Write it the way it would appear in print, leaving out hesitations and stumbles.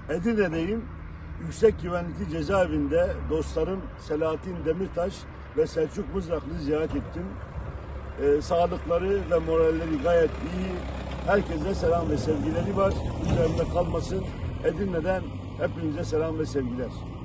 Edirne'deyim. Yüksek güvenlikli cezaevinde dostlarım Selahattin Demirtaş ve Selçuk Mızraklı'yı ziyaret ettim. Sağlıkları ve moralleri gayet iyi. Herkese selam ve sevgileri var. Üzerinde kalmasın. Edirne'den hepinize selam ve sevgiler.